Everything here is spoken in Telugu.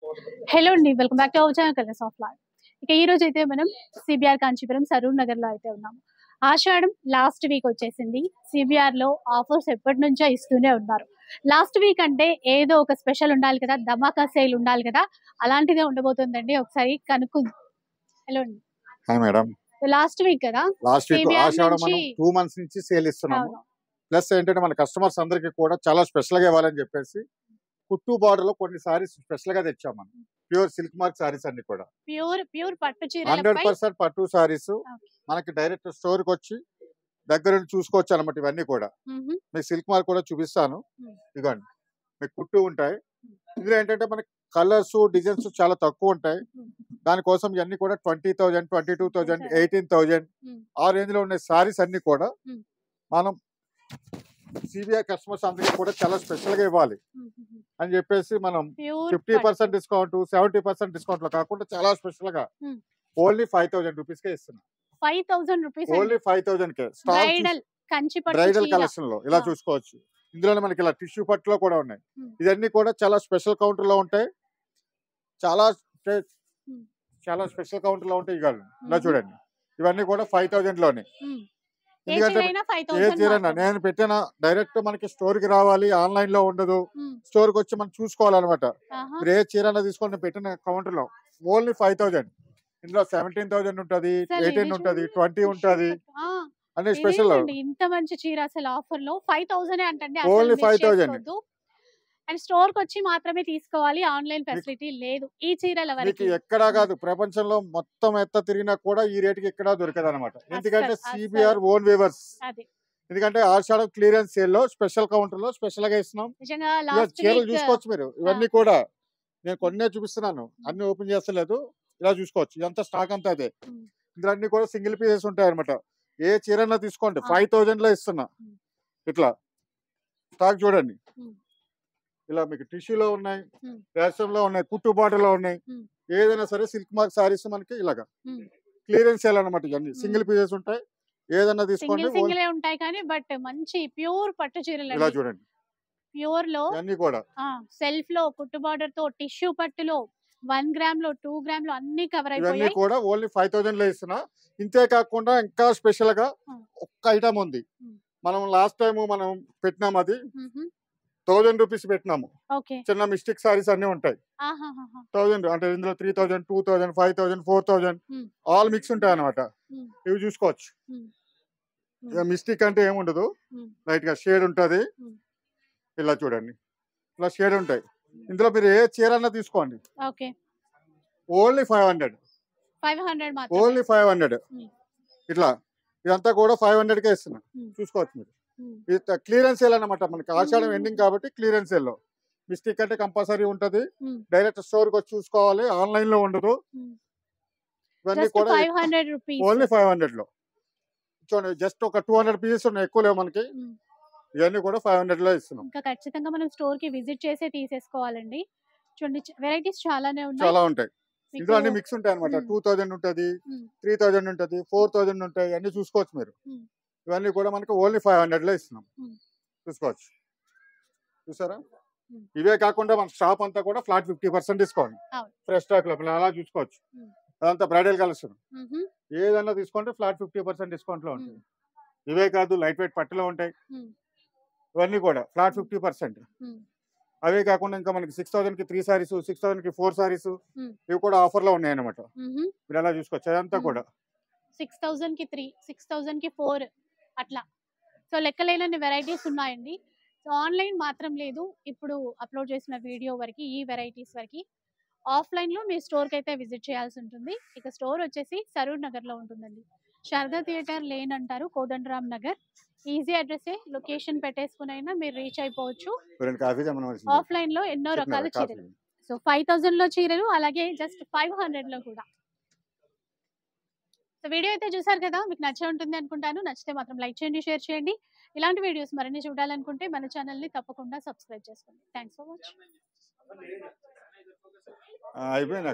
హలో అండి, welcome back to our channel colours of life. ఇక ఈ రోజు అయితే మనం సిబిఆర్ కాంచీపురం సరూర్ నగర్ లో అయితే ఉన్నాము. ఆషాఢం లాస్ట్ వీక్ వచ్చేసింది. సిబిఆర్ లో ఆఫర్స్ ఎప్పటి నుంచో ఇస్తూనే ఉన్నారు. లాస్ట్ వీక్ అంటే ఏదో ఒక స్పెషల్ ఉండాలి కదా, ధమాకా సేల్ ఉండాలి కదా, అలాంటిదే ఉండబోతుందండి. ఒకసారి కనుక్కుందాం. హలో అండి. Hi madam. లాస్ట్ వీక్ కదా, లాస్ట్ వీక్ CBR ఆషాఢం నుంచి మనం 2 మంత్స్ నుంచి సేల్ ఇస్తున్నాము. అవును. ప్లస్ ఏంటంటే మన కస్టమర్స్ అందరికి కూడా చాలా స్పెషల్ గా ఇవ్వాలని చెప్పేసి కుట్టు బార్డర్ లో కొన్ని సారీస్ స్పెషల్ గా తెచ్చాం మనం. ప్యూర్ సిల్క్ మార్క్ సారీస్ అన్ని కూడా ప్యూర్ పట్టు చీరలపై 100% పట్టు సారీస్. ఓకే. మనకి డైరెక్ట్ స్టోర్ కి వచ్చి దగ్గర నుండి చూసుకోవచ్చు అనమాట. ఇవన్నీ కూడా మ్హూ. మీకు సిల్క్ మార్క్ కూడా చూపిస్తాను. ఇదిగోండి, మీకు కుట్టు ఉంటాయి. ఇందులో ఏంటంటే మనకి కలర్స్ డిజైన్స్ చాలా తక్కువ ఉంటాయి. దానికోసం ఇవన్నీ కూడా 20,000, 22,000, 18,000 ఆ రేంజ్ లో ఉన్న సారీస్ అన్ని కూడా మనం సిబిఐ కస్టమర్స్ అందరికీ కూడా చాలా స్పెషల్ గా ఇవ్వాలి అని చెప్పేసి మనం ప్యూర్ 50% డిస్కౌంట్, 70% డిస్కౌంట్ లో కాకుండా చాలా స్పెషల్ గా ఓన్లీ 5,000 రూపీస్ కే ఇస్తున్నాం. 5,000 రూపీస్ ఓన్లీ 5,000 కే బ్రైడల్ కంచి పట్టు బ్రైడల్ చీర. కలెక్షన్ లో ఇలా చూసుకోవచ్చు. ఇందులోనే మనకి ఇలా టిష్యూ పట్టులో కూడా ఉన్నాయి. ఇవన్నీ కూడా చాలా స్పెషల్ కౌంటర్ లో ఉంటాయి. చాలా చాలా స్పెషల్ కౌంటర్ లో ఉంటాయి. ఇలా చూడండి, ఇవన్నీ కూడా 5,000 లోనే. ఎందుకంటే ఏ చీరైనా నేను పెట్టిన డైరెక్ట్ మనకి స్టోర్ కి రావాలి, ఆన్లైన్ లో ఉండదు. స్టోర్ కి వచ్చి మనం చూసుకోవాలన్నమాట. మీరు ఏ చీరైనా తీసుకోండి, పెట్టిన కౌంటర్ లో ఓన్లీ 5,000. ఇందులో 17,000 ఉంటది, 18 ఉంటది, 20 ఉంటది. అన్ని స్పెషల్. ఇంత మంచి చీర అసలు ఆఫర్ లో 5,000 అంటే ఓన్లీ 5,000. అండ్ స్టోర్ కి వచ్చి మాత్రమే తీసుకోవాలి, ఆన్లైన్ ఫెసిలిటీ లేదు ఈ చీరల మీకు వరకు. ఎక్కడా కాదు, ప్రపంచంలో మొత్తం ఎత్త తిరిగినా కూడా ఈ రేటుకి ఎక్కడా దొరకదు అనమాట. ఎందుకంటే సిబిఆర్ ఓన్ వేవర్స్. ఎందుకంటే ఆషాఢం క్లియరెన్స్ సేల్ లో స్పెషల్ కౌంటర్ లో స్పెషల్ గా ఇస్తున్నాం. చీరలు చూసుకోవచ్చు మీరు. ఇవన్నీ కూడా నేను కొన్నే చూపిస్తున్నాను, అన్ని ఓపెన్ చేస్తలేదు. ఇలా చూసుకోవచ్చు, ఇదంతా స్టాక్ అంతా అదే. ఇందులో అన్ని కూడా సింగిల్ పీసెస్ ఉంటాయి అనమాట. ఏ చీరన్నా తీసుకోండి 5,000 లో ఇస్తున్నా. ఇట్లా స్టాక్ చూడండి. ఇలా మీకు టిష్యూలో ఉన్నాయి, రేషంలో ఉన్నాయి, కుట్టు బాటలో ఉన్నాయి. ఏదైనా సరే సిల్క్ మార్క్ సారీస్ మనకి ఇలాగా క్లియరెన్స్ సేల్ అనమాట. ఇవన్నీ సింగిల్ పీసెస్ ఉంటాయి. ఏదైనా తీసుకోండి. సింగిల్ ఉంటాయి కానీ బట్ మంచి ప్యూర్ పట్టు చీరలు. ఇలా చూడండి, ప్యూర్ లో ఇవన్నీ కూడా సెల్ఫ్ లో కుట్టు బార్డర్ తో టిష్యూ పట్టులో 1 గ్రామ్ లో 2 గ్రామ్ లో అన్ని కవర్ ఇవన్నీ అయిపోయాయి. కూడా ఓన్లీ 5,000 లో ఇస్తున్నా. ఇంతే కాకుండా ఇంకా స్పెషల్ గా ఒక్క ఐటమ్ ఉంది. మనం లాస్ట్ టైం మనం పెట్టినాం, అది 1,000 రూపీస్ పెట్టినాము. చిన్న మిస్టేక్ సారీస్ అన్ని ఉంటాయి. 1,000 అంటే ఇందులో 3,000, 2,000, 5,000, 4,000 ఆల్ మిక్స్ ఉంటాయి అనమాట. ఇవి చూసుకోవచ్చు. మిస్టేక్ అంటే ఏముండదు, లైట్ గా షేడ్ ఉంటది. ఇలా చూడండి, ఇలా షేడ్ ఉంటాయి. ఇందులో మీరు ఏ చీర అన్నా తీసుకోండి. ఓన్లీ 500. ఓన్లీ 500. ఇట్లా ఇదంతా కూడా 500 కే ఇస్తున్నా. చూసుకోవచ్చు మీరు. క్లియరెన్స్ సేల్ అన్నమాట. మనకి ఆషాఢం ఎండింగ్ కాబట్టి క్లియరెన్స్ సేల్ లో మిస్టేక్ అంటే కంపల్సరీ ఉంటది. డైరెక్ట్ స్టోర్ కి వచ్చి చూసుకోవాలి, ఆన్లైన్ లో ఉండదు. ఇవన్నీ కూడా ఓన్లీ 500 లో. చూడండి, జస్ట్ ఒక 200 పీసెస్ ఉన్నాయి, ఎక్కువ లేవు మనకి. ఇవన్నీ కూడా 500 లో ఇస్తున్నాం. ఇంకా ఖచ్చితంగా మనం స్టోర్ కి విజిట్ చేసే తీసేసుకోవాలండి. చూడండి, వెరైటీస్ చాలానే ఉన్నాయి. చాలా ఉంటాయి. ఇందులో అన్ని మిక్స్ ఉంటాయి అనమాట. 2,000 ఉంటది, 3,000 ఉంటది, 4,000 ఉంటాయి. అన్ని చూసుకోవచ్చు మీరు. ఇవన్నీ కూడా మనకి ఓన్లీ 500 లో ఇస్తున్నాం. చూసుకోవచ్చు. చూసారా? ఇవే కాకుండా మన షాప్ అంతా కూడా ఫ్లాట్ 50% డిస్కౌంట్. ఫ్రెష్ స్టాక్ లో అలా చూసుకోవచ్చు. అదంతా బ్రైడల్ కలెక్షన్. ఏదన్నా తీసుకుంటే ఫ్లాట్ 50% డిస్కౌంట్ లో ఉంటుంది. ఇవే కాదు, లైట్ వెయిట్ పట్టులో ఉంటాయి. ఇవన్నీ కూడా ఫ్లాట్ 50%. అవే కాకుండా ఇంకా మనకి 6,000 కి 3 సారీస్, 6,000 కి 4 సారీస్, ఇవి కూడా ఆఫర్ లో ఉన్నాయి అనమాట. మీరు ఎలా చూసుకోవచ్చు. అదంతా కూడా 6,000 కి 3, 6,000 కి 4 అట్లా. సో లెక్కలేనన్ని వెరైటీస్ ఉన్నాయండి. సో ఆన్లైన్ మాత్రం లేదు. ఇప్పుడు అప్లోడ్ చేసిన వీడియో వరకు ఈ వెరైటీస్ వరకు ఆఫ్లైన్ లో మీ స్టోర్ కి అయితే విజిట్ చేయాల్సి ఉంటుంది. ఇక స్టోర్ వచ్చేసి సరూర్ నగర్ లో ఉంటుందండి. శారదా థియేటర్ లేన్ అంటారు, Kodandaram Nagar. Easy address, location పెట్టేసుకుని అయినా మీరు రీచ్ అయిపోవచ్చు. ఆఫ్లైన్ లో ఎన్నో రకాల చీరలు. సో 5,000 లో చీరలు, అలాగే జస్ట్ 500 లో కూడా. సో వీడియో అయితే చూసారు కదా, మీకు నచ్చే ఉంటుంది అనుకుంటాను. నచ్చితే మాత్రం లైక్ చేయండి, షేర్ చేయండి. ఇలాంటి వీడియోస్ మరిన్ని చూడాలనుకుంటే మన ఛానల్ ని తప్పకుండా సబ్స్క్రైబ్ చేసుకోండి. Thanks for watching.